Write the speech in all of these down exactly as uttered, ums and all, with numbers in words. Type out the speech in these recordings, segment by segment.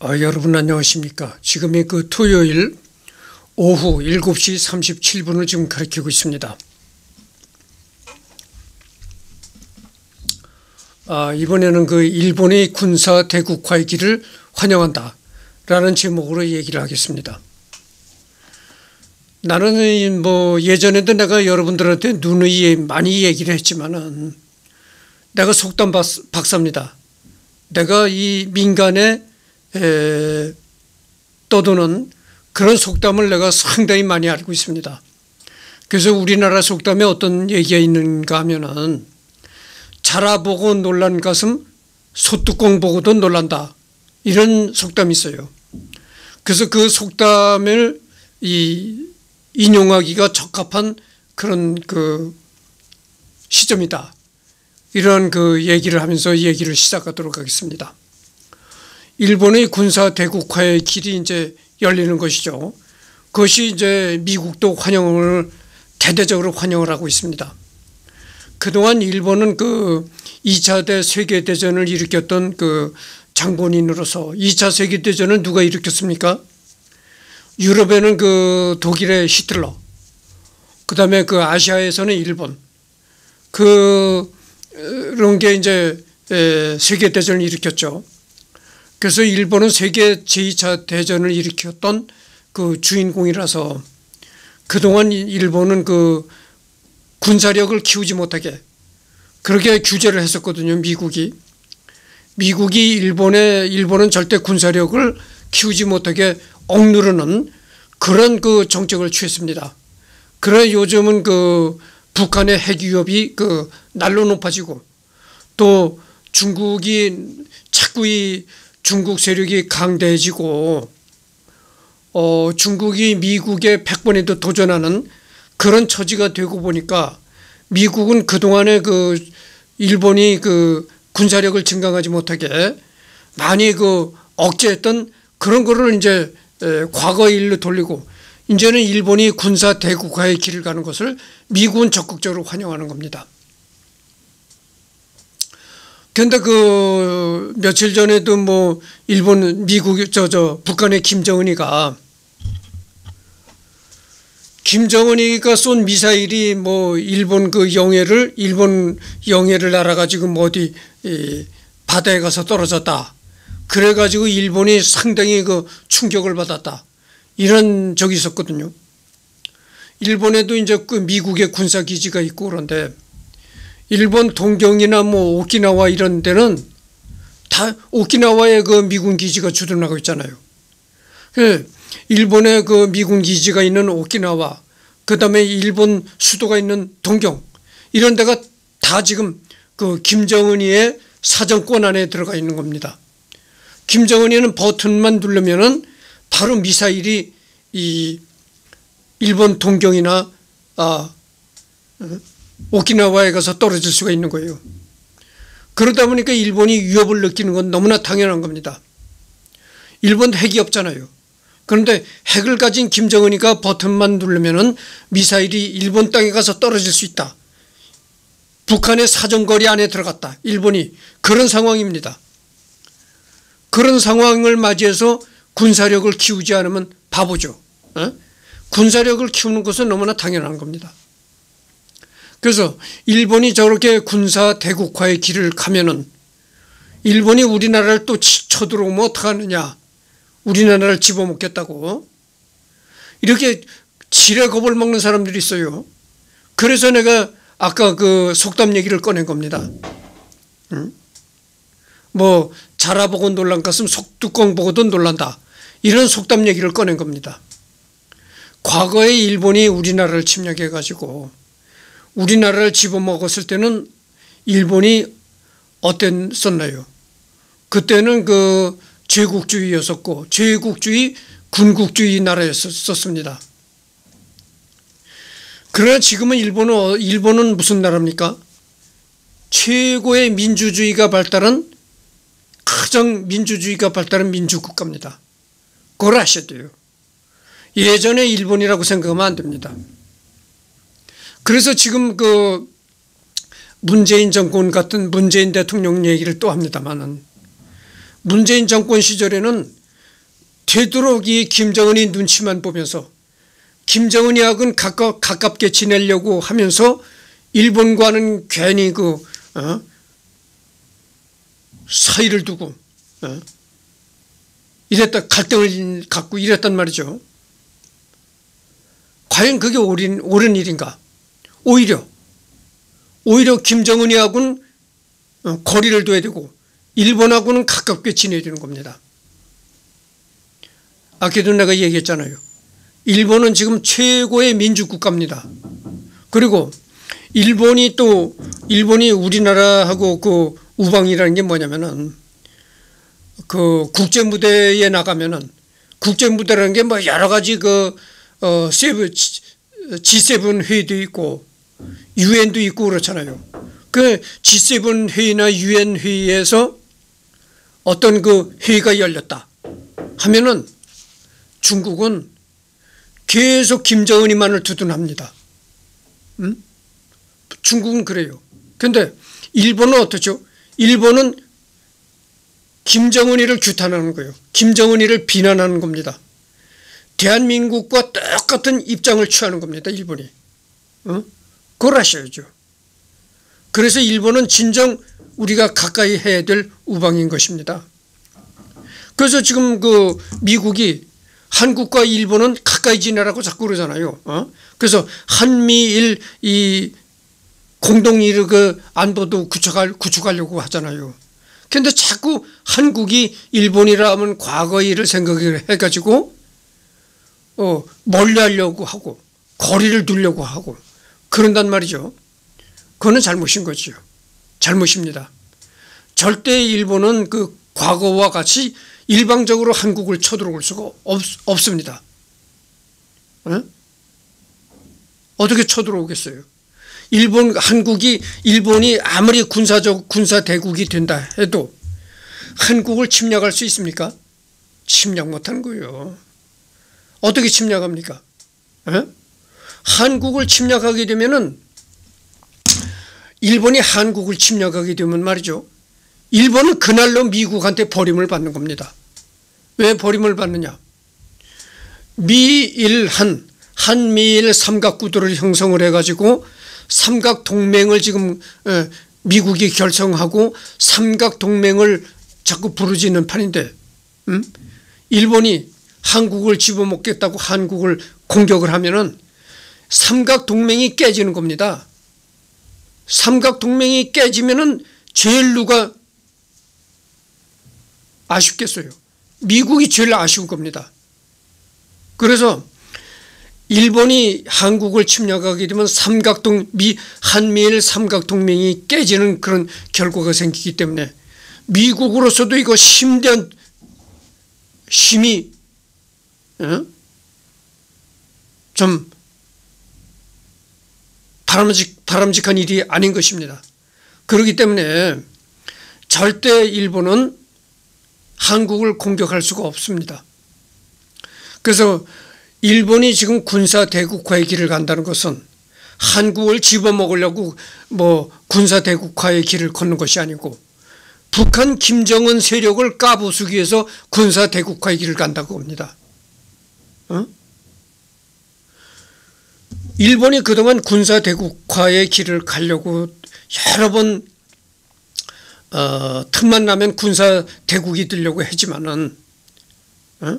아, 여러분 안녕하십니까. 지금이 그 토요일 오후 일곱 시 삼십칠 분을 지금 가리키고 있습니다. 아, 이번에는 그 일본의 군사 대국화의 길을 환영한다 라는 제목으로 얘기를 하겠습니다. 나는 뭐 예전에도 내가 여러분들한테 누누이 많이 얘기를 했지만은 내가 속담 박사입니다. 내가 이 민간에 에, 떠도는 그런 속담을 내가 상당히 많이 알고 있습니다. 그래서 우리나라 속담에 어떤 얘기가 있는가 하면은 자라보고 놀란 가슴 소뚜껑 보고도 놀란다, 이런 속담이 있어요. 그래서 그 속담을 이 인용하기가 적합한 그런 그 시점이다, 이런 그 얘기를 하면서 얘기를 시작하도록 하겠습니다. 일본의 군사 대국화의 길이 이제 열리는 것이죠. 그것이 이제 미국도 환영을 대대적으로 환영을 하고 있습니다. 그동안 일본은 그 이 차 세계대전을 일으켰던 그 장본인으로서 이 차 세계대전을 누가 일으켰습니까? 유럽에는 그 독일의 히틀러, 그 다음에 그 아시아에서는 일본, 그 그런 게 이제 세계대전을 일으켰죠. 그래서 일본은 세계 제이 차 대전을 일으켰던 그 주인공이라서 그동안 일본은 그 군사력을 키우지 못하게 그렇게 규제를 했었거든요. 미국이 미국이 일본에 일본은 절대 군사력을 키우지 못하게 억누르는 그런 그 정책을 취했습니다. 그러나 요즘은 그 북한의 핵 위협이 그 날로 높아지고 또 중국이 자꾸 이 중국 세력이 강대해지고 어 중국이 미국의 패권에도 도전하는 그런 처지가 되고 보니까 미국은 그동안에 그 일본이 그 군사력을 증강하지 못하게 많이 그 억제했던 그런 거를 이제 과거의 일로 돌리고 이제는 일본이 군사 대국화의 길을 가는 것을 미국은 적극적으로 환영하는 겁니다. 그런데 그 며칠 전에도 뭐 일본 미국 저 저 북한의 김정은이가 김정은이가 쏜 미사일이 뭐 일본 그 영해를 일본 영해를 날아가지고 뭐 어디 바다에 가서 떨어졌다, 그래가지고 일본이 상당히 그 충격을 받았다, 이런 적이 있었거든요. 일본에도 이제 그 미국의 군사 기지가 있고 그런데 일본 동경이나 뭐 오키나와 이런 데는 다 오키나와에 그 미군 기지가 주둔하고 있잖아요. 일본의 그 미군 기지가 있는 오키나와, 그 다음에 일본 수도가 있는 동경, 이런 데가 다 지금 그 김정은이의 사정권 안에 들어가 있는 겁니다. 김정은이는 버튼만 누르면은 바로 미사일이 이 일본 동경이나 아 오키나와에 가서 떨어질 수가 있는 거예요. 그러다 보니까 일본이 위협을 느끼는 건 너무나 당연한 겁니다. 일본 핵이 없잖아요. 그런데 핵을 가진 김정은이가 버튼만 누르면은 미사일이 일본 땅에 가서 떨어질 수 있다. 북한의 사정거리 안에 들어갔다, 일본이. 그런 상황입니다. 그런 상황을 맞이해서 군사력을 키우지 않으면 바보죠. 어? 군사력을 키우는 것은 너무나 당연한 겁니다. 그래서 일본이 저렇게 군사 대국화의 길을 가면은 일본이 우리나라를 또 쳐들어오면 어떡하느냐, 우리나라를 집어먹겠다고 이렇게 지레 겁을 먹는 사람들이 있어요. 그래서 내가 아까 그 속담 얘기를 꺼낸 겁니다. 응? 뭐 자라보고 놀란 가슴 속뚜껑 보고도 놀란다, 이런 속담 얘기를 꺼낸 겁니다. 과거에 일본이 우리나라를 침략해 가지고 우리나라를 집어먹었을 때는 일본이 어땠었나요? 그때는 그 제국주의였었고 제국주의 군국주의 나라였었습니다. 그러나 지금은 일본은, 일본은 무슨 나라입니까? 최고의 민주주의가 발달한, 가장 민주주의가 발달한 민주국가입니다. 그걸 아셔야 돼요. 예전에 일본이라고 생각하면 안 됩니다. 그래서 지금 그 문재인 정권 같은 문재인 대통령 얘기를 또 합니다만은 문재인 정권 시절에는 되도록 이 김정은이 눈치만 보면서 김정은이하고는 가깝, 가깝게 지내려고 하면서 일본과는 괜히 그 어? 사이를 두고 어? 이랬다 갈등을 갖고 이랬단 말이죠. 과연 그게 옳은, 옳은 일인가? 오히려 오히려 김정은이하고는 어, 거리를 둬야 되고 일본하고는 가깝게 지내야 되는 겁니다. 아까도 내가 얘기했잖아요. 일본은 지금 최고의 민주국가입니다. 그리고 일본이 또 일본이 우리나라하고 그 우방이라는 게 뭐냐면은 그 국제 무대에 나가면은 국제 무대라는 게 뭐 여러 가지 그 어 세븐 지 세븐 회의도 있고 유엔도 있고 그렇잖아요. 그 지 세븐 회의나 유엔 회의에서 어떤 그 회의가 열렸다 하면은 중국은 계속 김정은이만을 두둔합니다. 음? 중국은 그래요. 그런데 일본은 어떻죠? 일본은 김정은이를 규탄하는 거예요. 김정은이를 비난하는 겁니다. 대한민국과 똑같은 입장을 취하는 겁니다. 일본이. 어? 그걸 아셔야죠. 그래서 일본은 진정 우리가 가까이 해야 될 우방인 것입니다. 그래서 지금 그 미국이 한국과 일본은 가까이 지내라고 자꾸 그러잖아요. 어? 그래서 한미일 이 공동일 그 안보도 구축할, 구축하려고 하잖아요. 그런데 자꾸 한국이 일본이라 하면 과거 일을 생각을 해가지고 어, 멀리 하려고 하고 거리를 두려고 하고 그런단 말이죠. 그거는 잘못인 거죠. 잘못입니다. 절대 일본은 그 과거와 같이 일방적으로 한국을 쳐들어올 수가 없, 없습니다. 어? 어떻게 쳐들어오겠어요? 일본, 한국이, 일본이 아무리 군사적, 군사 대국이 된다 해도 한국을 침략할 수 있습니까? 침략 못하는 거예요. 어떻게 침략합니까? 어? 한국을 침략하게 되면은 일본이 한국을 침략하게 되면 말이죠. 일본은 그날로 미국한테 버림을 받는 겁니다. 왜 버림을 받느냐? 미일한, 한미일 삼각구도를 형성을 해가지고 삼각동맹을 지금 미국이 결성하고 삼각동맹을 자꾸 부르짖는 판인데 음? 일본이 한국을 집어먹겠다고 한국을 공격을 하면은 삼각동맹이 깨지는 겁니다. 삼각동맹이 깨지면은 제일 누가 아쉽겠어요? 미국이 제일 아쉬운 겁니다. 그래서 일본이 한국을 침략하게 되면 삼각동, 미, 한미일 삼각동맹이 깨지는 그런 결과가 생기기 때문에 미국으로서도 이거 심대한 심히 어? 좀 바람직, 바람직한 일이 아닌 것입니다. 그렇기 때문에 절대 일본은 한국을 공격할 수가 없습니다. 그래서 일본이 지금 군사 대국화의 길을 간다는 것은 한국을 집어먹으려고 뭐 군사 대국화의 길을 걷는 것이 아니고 북한 김정은 세력을 까부수기 위해서 군사 대국화의 길을 간다고 합니다. 어? 일본이 그동안 군사 대국화의 길을 가려고 여러 번 어, 틈만 나면 군사 대국이 되려고 했지만은 어?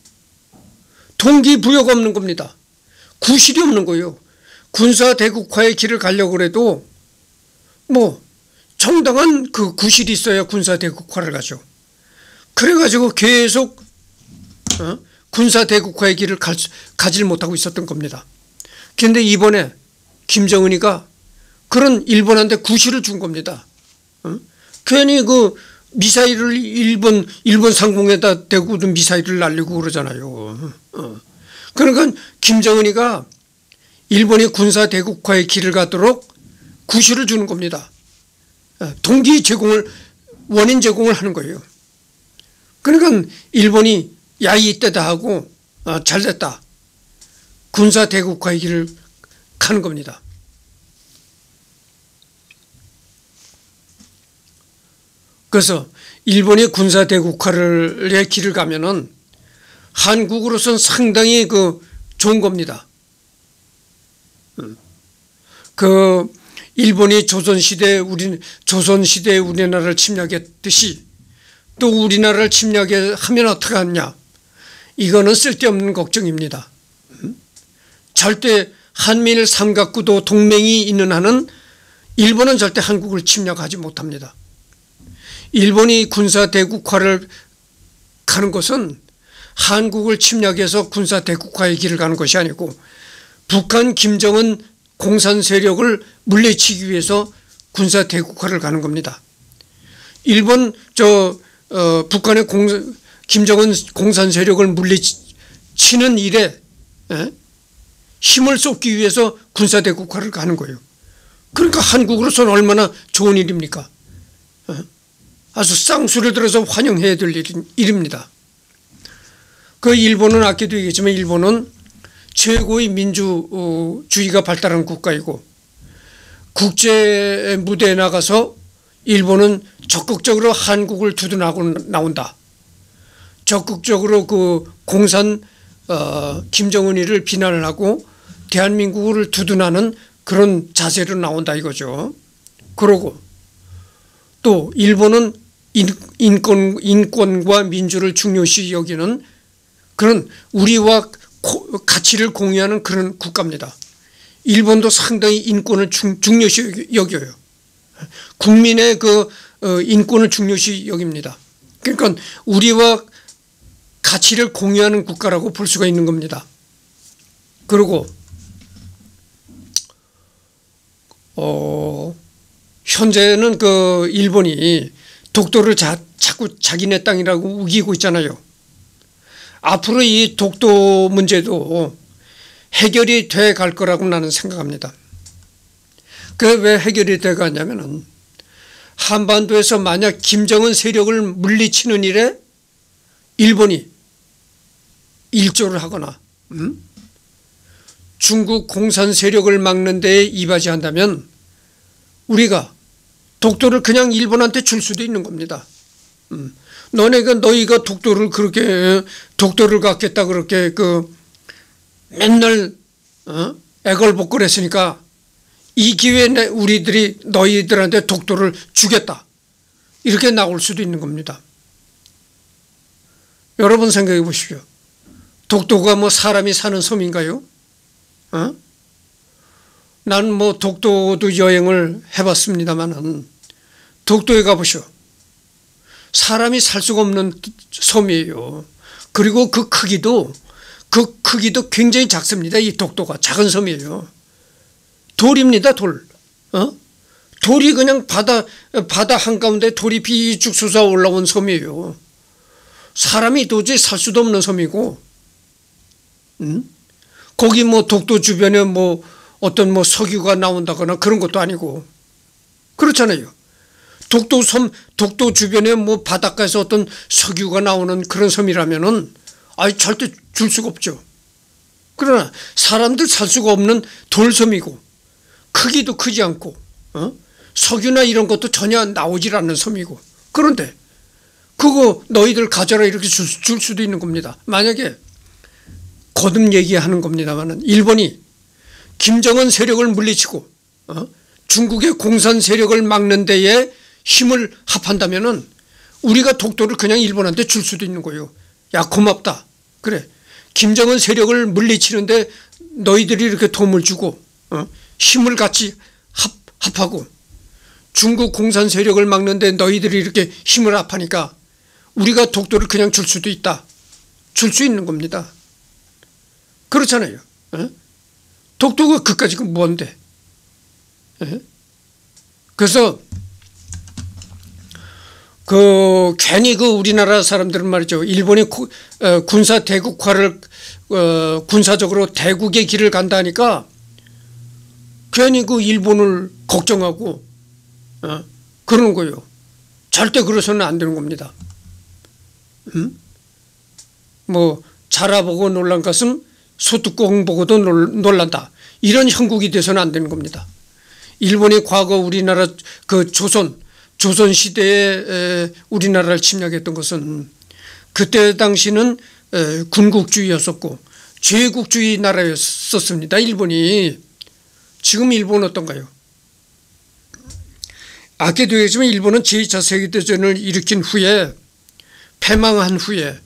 동기부여가 없는 겁니다. 구실이 없는 거예요. 군사 대국화의 길을 가려고 해도 뭐 정당한 그 구실이 있어야 군사 대국화를 가죠. 그래가지고 계속 어? 군사 대국화의 길을 가, 가질 못하고 있었던 겁니다. 그런데 이번에 김정은이가 그런 일본한테 구실을 준 겁니다. 어? 괜히 그 미사일을 일본 일본 상공에다 대고 미사일을 날리고 그러잖아요. 어. 그러니까 김정은이가 일본이 군사 대국화의 길을 가도록 구실을 주는 겁니다. 동기 제공을 원인 제공을 하는 거예요. 그러니까 일본이 야이 이때다 하고 아, 잘됐다. 군사 대국화의 길을 가는 겁니다. 그래서 일본이 군사 대국화의 길을 가면은 한국으로서는 상당히 그 좋은 겁니다. 그 일본이 조선시대에 우리 조선시대에 우리나라를 침략했듯이 또 우리나라를 침략하면 어떻게 하느냐, 이거는 쓸데없는 걱정입니다. 절대 한미일 삼각구도 동맹이 있는 한은 일본은 절대 한국을 침략하지 못합니다. 일본이 군사 대국화를 가는 것은 한국을 침략해서 군사 대국화의 길을 가는 것이 아니고 북한 김정은 공산 세력을 물리치기 위해서 군사 대국화를 가는 겁니다. 일본 저 어, 북한의 공, 김정은 공산 세력을 물리치는 일에 에? 힘을 쏟기 위해서 군사 대국화를 가는 거예요. 그러니까 한국으로서는 얼마나 좋은 일입니까? 에? 아주 쌍수를 들어서 환영해야 될 일입니다. 그 일본은 아까도 얘기했지만 일본은 최고의 민주주의가 발달한 국가이고 국제 무대에 나가서 일본은 적극적으로 한국을 두둔하고 나온다. 적극적으로 그 공산 어, 김정은이를 비난을 하고 대한민국을 두둔하는 그런 자세로 나온다 이거죠. 그러고 또 일본은 인권, 인권과 민주를 중요시 여기는 그런 우리와 가치를 공유하는 그런 국가입니다. 일본도 상당히 인권을 중, 중요시 여겨요. 국민의 그 인권을 중요시 여깁니다. 그러니까 우리와 가치를 공유하는 국가라고 볼 수가 있는 겁니다. 그리고 어, 현재는 그 일본이 독도를 자, 자꾸 자기네 땅이라고 우기고 있잖아요. 앞으로 이 독도 문제도 해결이 돼 갈 거라고 나는 생각합니다. 그게 왜 해결이 돼 가냐면은 한반도에서 만약 김정은 세력을 물리치는 일에 일본이 일조를 하거나 음? 중국 공산 세력을 막는 데에 이바지한다면 우리가 독도를 그냥 일본한테 줄 수도 있는 겁니다. 음. 너네가 너희가 독도를 그렇게 독도를 갖겠다 그렇게 그 맨날 어? 애걸복걸했으니까 이 기회에 우리들이 너희들한테 독도를 주겠다 이렇게 나올 수도 있는 겁니다. 여러분 생각해 보십시오. 독도가 뭐 사람이 사는 섬인가요? 어? 나는 뭐 독도도 여행을 해봤습니다만은 독도에 가보시오. 사람이 살 수가 없는 섬이에요. 그리고 그 크기도 그 크기도 굉장히 작습니다. 이 독도가 작은 섬이에요. 돌입니다, 돌. 어? 돌이 그냥 바다 바다 한가운데 돌이 비쭉 솟아 올라온 섬이에요. 사람이 도저히 살 수도 없는 섬이고, 음? 거기 뭐 독도 주변에 뭐 어떤 뭐 석유가 나온다거나 그런 것도 아니고 그렇잖아요. 독도 섬, 독도 주변에 뭐 바닷가에서 어떤 석유가 나오는 그런 섬이라면은 아이 절대 줄 수가 없죠. 그러나 사람들 살 수가 없는 돌섬이고 크기도 크지 않고 어? 석유나 이런 것도 전혀 나오질 않는 섬이고 그런데 그거 너희들 가져라 이렇게 줄, 줄 수도 있는 겁니다. 만약에 거듭 얘기하는 겁니다만은 일본이 김정은 세력을 물리치고 어? 중국의 공산 세력을 막는 데에 힘을 합한다면은 우리가 독도를 그냥 일본한테 줄 수도 있는 거예요. 야 고맙다. 그래. 김정은 세력을 물리치는데 너희들이 이렇게 도움을 주고 어? 힘을 같이 합, 합하고 중국 공산 세력을 막는데 너희들이 이렇게 힘을 합하니까 우리가 독도를 그냥 줄 수도 있다. 줄 수 있는 겁니다. 그렇잖아요. 어? 독도가 그까지 뭔데? 어? 그래서 그 괜히 그 우리나라 사람들은 말이죠. 일본이 구, 어, 군사 대국화를 어, 군사적으로 대국의 길을 간다니까 괜히 그 일본을 걱정하고 어, 그러는 거예요. 절대 그래서는 안 되는 겁니다. 음? 뭐 자라보고 놀란 것은 소뚜껑 보고도 놀, 놀란다. 이런 형국이 돼서는 안 되는 겁니다. 일본이 과거 우리나라 그 조선 조선 시대에 우리나라를 침략했던 것은 그때 당시는 에, 군국주의였었고 제국주의 나라였었습니다. 일본이. 지금 일본 어떤가요? 아껴도 되겠지만 일본은 제이 차 세계대전을 일으킨 후에 패망한 후에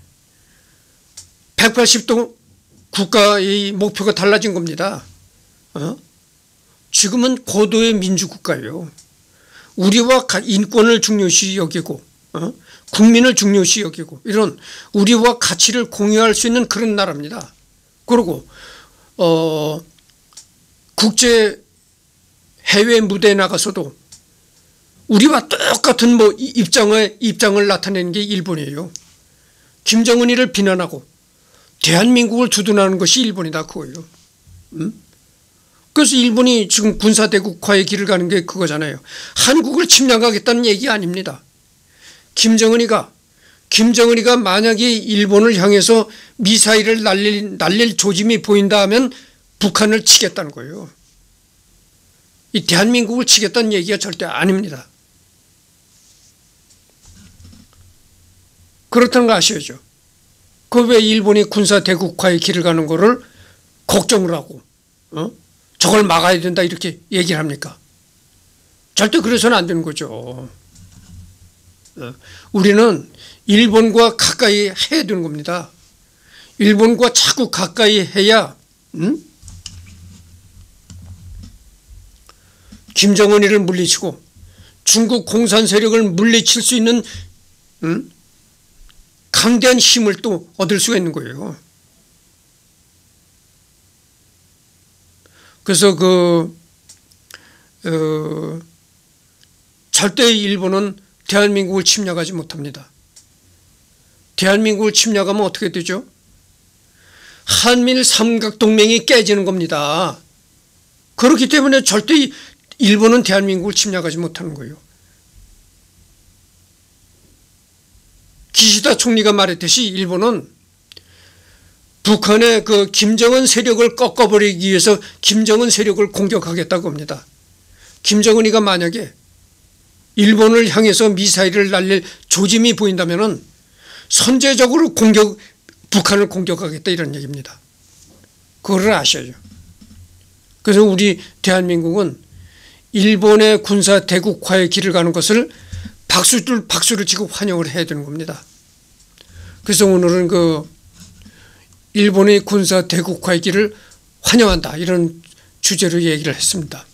백팔십 도 국가의 목표가 달라진 겁니다. 어? 지금은 고도의 민주국가예요. 우리와 인권을 중요시 여기고 어? 국민을 중요시 여기고 이런 우리와 가치를 공유할 수 있는 그런 나라입니다. 그리고 어, 국제 해외 무대에 나가서도 우리와 똑같은 뭐 입장을 입장을 나타내는 게 일본이에요. 김정은이를 비난하고 대한민국을 두둔하는 것이 일본이다 그거예요. 음? 그래서 일본이 지금 군사대국화의 길을 가는 게 그거잖아요. 한국을 침략하겠다는 얘기 아닙니다. 김정은이가 김정은이가 만약에 일본을 향해서 미사일을 날릴, 날릴 조짐이 보인다 하면 북한을 치겠다는 거예요. 이 대한민국을 치겠다는 얘기가 절대 아닙니다. 그렇다는 거 아셔야죠. 그 왜 일본이 군사대국화의 길을 가는 거를 걱정을 하고 어? 저걸 막아야 된다 이렇게 얘기를 합니까? 절대 그래서는 안 되는 거죠. 우리는 일본과 가까이 해야 되는 겁니다. 일본과 자꾸 가까이 해야 음? 김정은이를 물리치고 중국 공산 세력을 물리칠 수 있는 음? 강대한 힘을 또 얻을 수가 있는 거예요. 그래서 그 어, 절대 일본은 대한민국을 침략하지 못합니다. 대한민국을 침략하면 어떻게 되죠? 한미일 삼각동맹이 깨지는 겁니다. 그렇기 때문에 절대 일본은 대한민국을 침략하지 못하는 거예요. 기시다 총리가 말했듯이 일본은 북한의 그 김정은 세력을 꺾어버리기 위해서 김정은 세력을 공격하겠다고 합니다. 김정은이가 만약에 일본을 향해서 미사일을 날릴 조짐이 보인다면은 선제적으로 공격, 북한을 공격하겠다 이런 얘기입니다. 그거를 아셔야죠. 그래서 우리 대한민국은 일본의 군사 대국화의 길을 가는 것을 박수를, 박수를 치고 환영을 해야 되는 겁니다. 그래서 오늘은 그 일본의 군사 대국화의 길을 환영한다 이런 주제로 얘기를 했습니다.